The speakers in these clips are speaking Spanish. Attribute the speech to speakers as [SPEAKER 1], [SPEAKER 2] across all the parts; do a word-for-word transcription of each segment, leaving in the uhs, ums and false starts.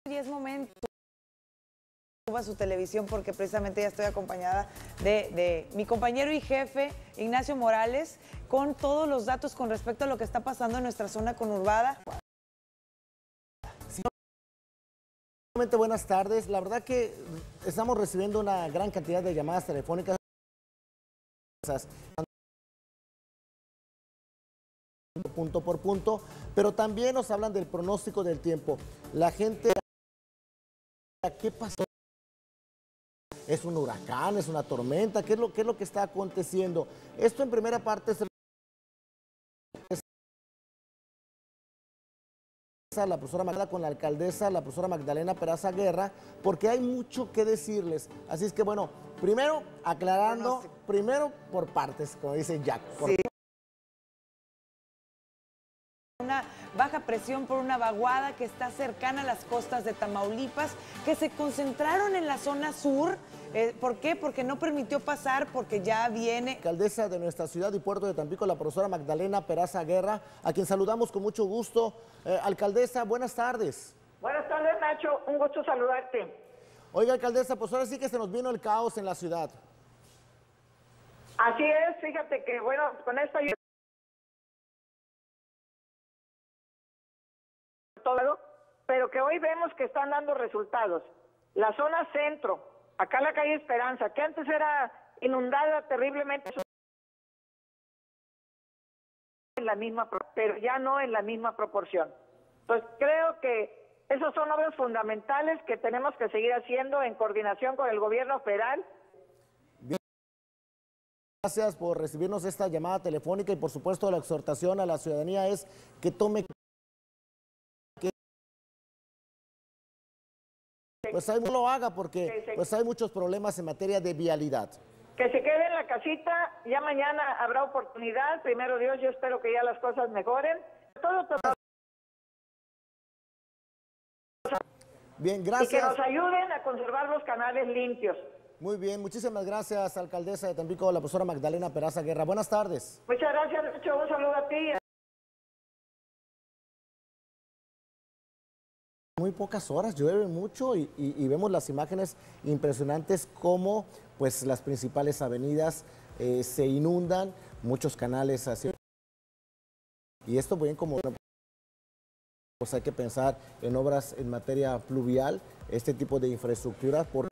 [SPEAKER 1] Y es momento a su televisión porque precisamente ya estoy acompañada de, de mi compañero y jefe Ignacio Morales con todos los datos con respecto a lo que está pasando en nuestra zona conurbada.
[SPEAKER 2] Sí. Buenas tardes, la verdad que estamos recibiendo una gran cantidad de llamadas telefónicas punto por punto, pero también nos hablan del pronóstico del tiempo. La gente, ¿qué pasó? ¿Es un huracán? ¿Es una tormenta? ¿Qué es lo, qué es lo que está aconteciendo? Esto en primera parte se la profesora Magdalena con la alcaldesa, la profesora Magdalena Peraza Guerra, porque hay mucho que decirles. Así es que bueno, primero aclarando, primero por partes, como dice Jack. Por
[SPEAKER 1] sí. Una baja presión por una vaguada que está cercana a las costas de Tamaulipas, que se concentraron en la zona sur. Eh, ¿Por qué? Porque no permitió pasar, porque ya viene...
[SPEAKER 2] Alcaldesa de nuestra ciudad y puerto de Tampico, la profesora Magdalena Peraza Guerra, a quien saludamos con mucho gusto. Eh, alcaldesa, buenas tardes.
[SPEAKER 3] Buenas tardes, Nacho, un gusto saludarte.
[SPEAKER 2] Oiga, alcaldesa, pues ahora sí que se nos vino el caos en la ciudad.
[SPEAKER 3] Así es, fíjate que, bueno, con esta... todo, pero que hoy vemos que están dando resultados. La zona centro, acá la calle Esperanza, que antes era inundada terriblemente, en la misma, pero ya no en la misma proporción. Entonces creo que esos son obras fundamentales que tenemos que seguir haciendo en coordinación con el gobierno federal.
[SPEAKER 2] Bien. Gracias por recibirnos esta llamada telefónica y por supuesto la exhortación a la ciudadanía es que tome pues ahí no lo haga porque pues hay muchos problemas en materia de vialidad.
[SPEAKER 3] Que se quede en la casita, ya mañana habrá oportunidad, primero Dios, yo espero que ya las cosas mejoren. Todo, todo.
[SPEAKER 2] Bien, gracias.
[SPEAKER 3] Y que nos ayuden a conservar los canales limpios.
[SPEAKER 2] Muy bien, muchísimas gracias, alcaldesa de Tampico, la profesora Magdalena Peraza Guerra. Buenas tardes.
[SPEAKER 3] Muchas gracias, Nacho, un saludo a ti.
[SPEAKER 2] Muy pocas horas, llueve mucho y, y, y vemos las imágenes impresionantes como pues las principales avenidas eh, se inundan, muchos canales así. Y esto bien como pues hay que pensar en obras en materia pluvial, este tipo de infraestructura por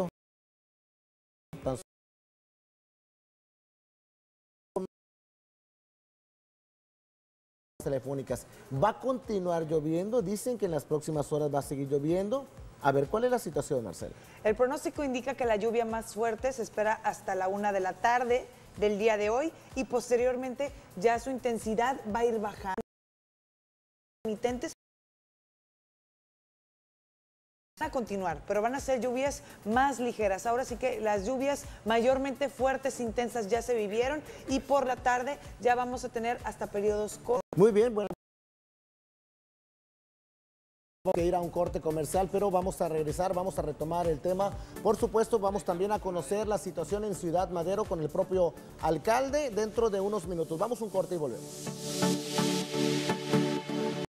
[SPEAKER 2] telefónicas. ¿Va a continuar lloviendo? Dicen que en las próximas horas va a seguir lloviendo. A ver, ¿cuál es la situación, Marcela?
[SPEAKER 1] El pronóstico indica que la lluvia más fuerte se espera hasta la una de la tarde del día de hoy y posteriormente ya su intensidad va a ir bajando. Intermitentes van a continuar, pero van a ser lluvias más ligeras. Ahora sí que las lluvias mayormente fuertes, intensas ya se vivieron y por la tarde ya vamos a tener hasta periodos cortos.
[SPEAKER 2] Muy bien, bueno. Vamos a ir a un corte comercial, pero vamos a regresar, vamos a retomar el tema. Por supuesto, vamos también a conocer la situación en Ciudad Madero con el propio alcalde dentro de unos minutos. Vamos a un corte y volvemos.